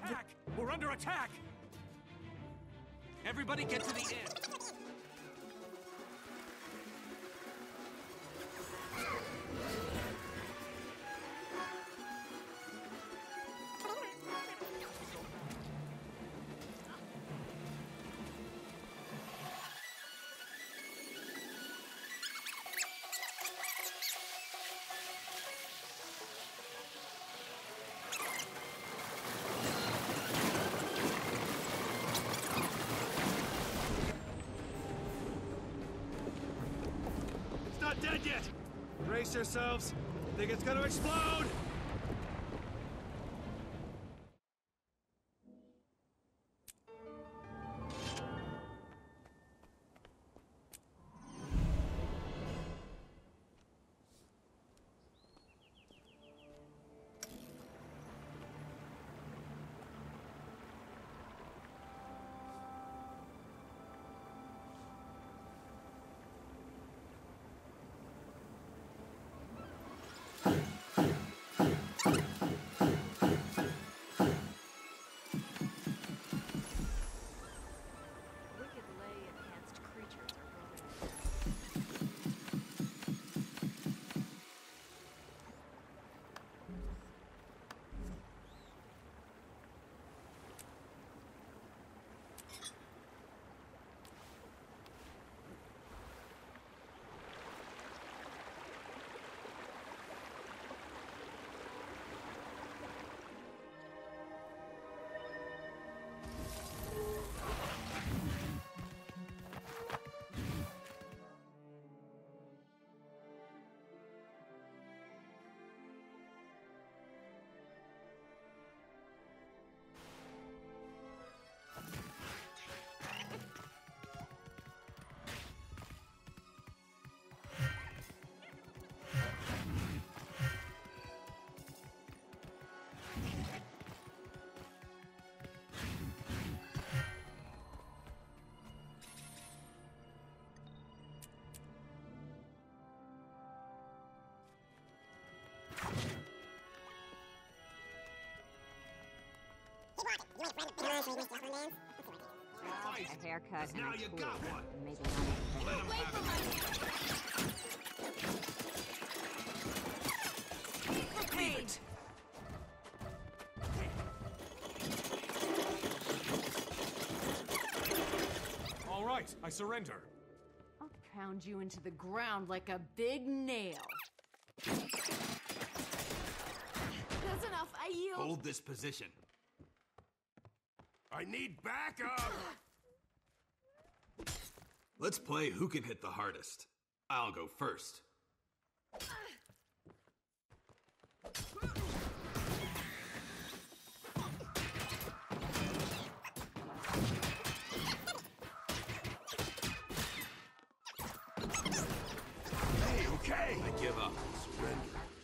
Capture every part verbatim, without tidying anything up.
attack! We're under attack! Everybody get to the end! Dead yet! Brace yourselves. I think it's gonna explode! A haircut and now a you tool. got one. Maybe not Let him have Leave it! All right, I surrender. I'll pound you into the ground like a big nail. That's enough, I yield. Hold this position. I need backup! Let's play who can hit the hardest. I'll go first. Hey, okay! I give up. Surrender.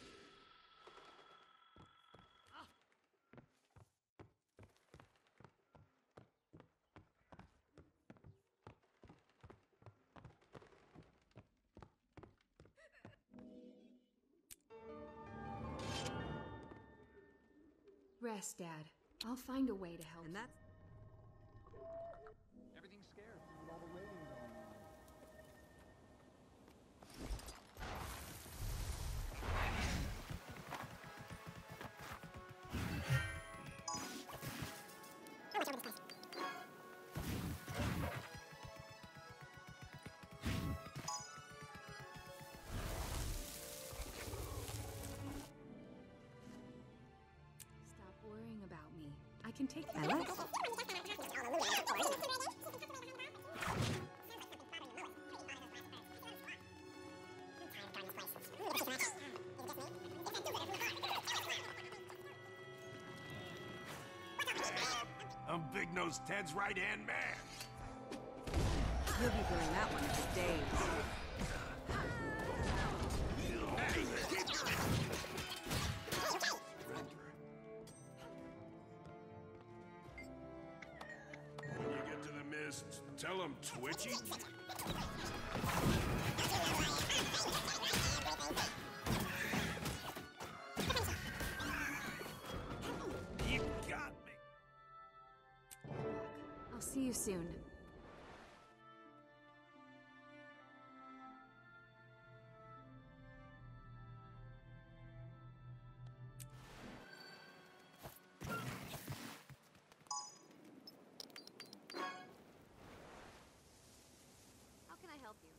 Rest, Dad. I'll find a way to help. And that's... Everything's scarce with all the raiding going on. Stop worrying about me. I can take care I of like it. I'm Big Nose Ted's right-hand man. You'll be doing that one for days. When you get to the mist, tell him twitchy. You got me. See you soon. How can I help you?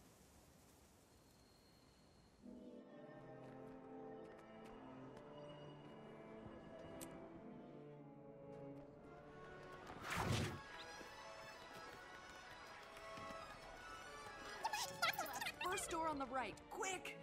First door on the right, quick!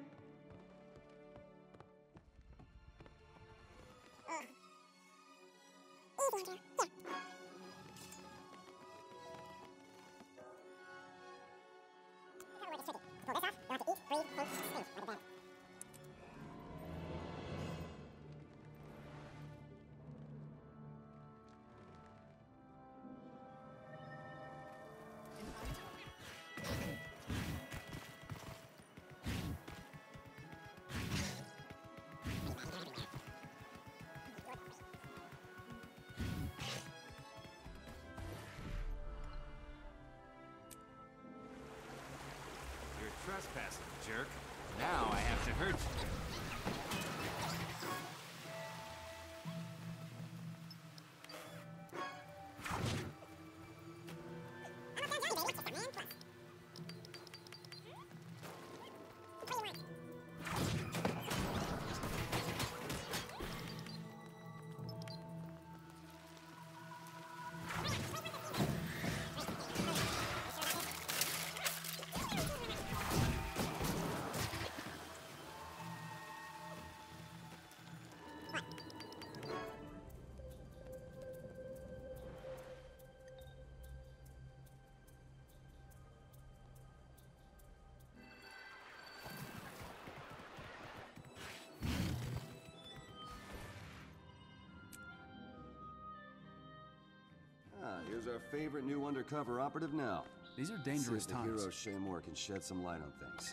You're trespassing, jerk. Now I have to hurt you. Ah, here's our favorite new undercover operative now. These are dangerous See if times. the hero Shaymore can shed some light on things.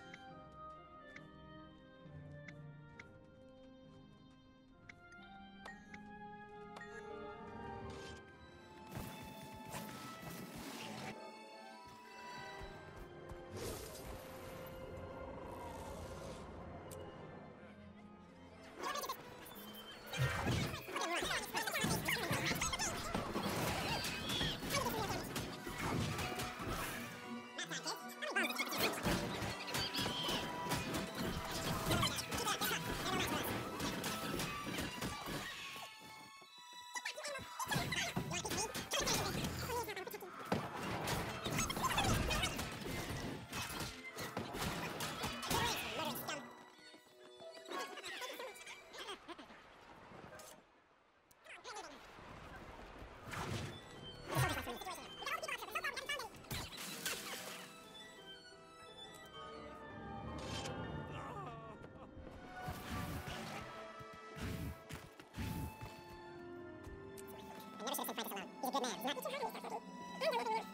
I never should have sent Titus alone. He's a good man. He's not too hard to me,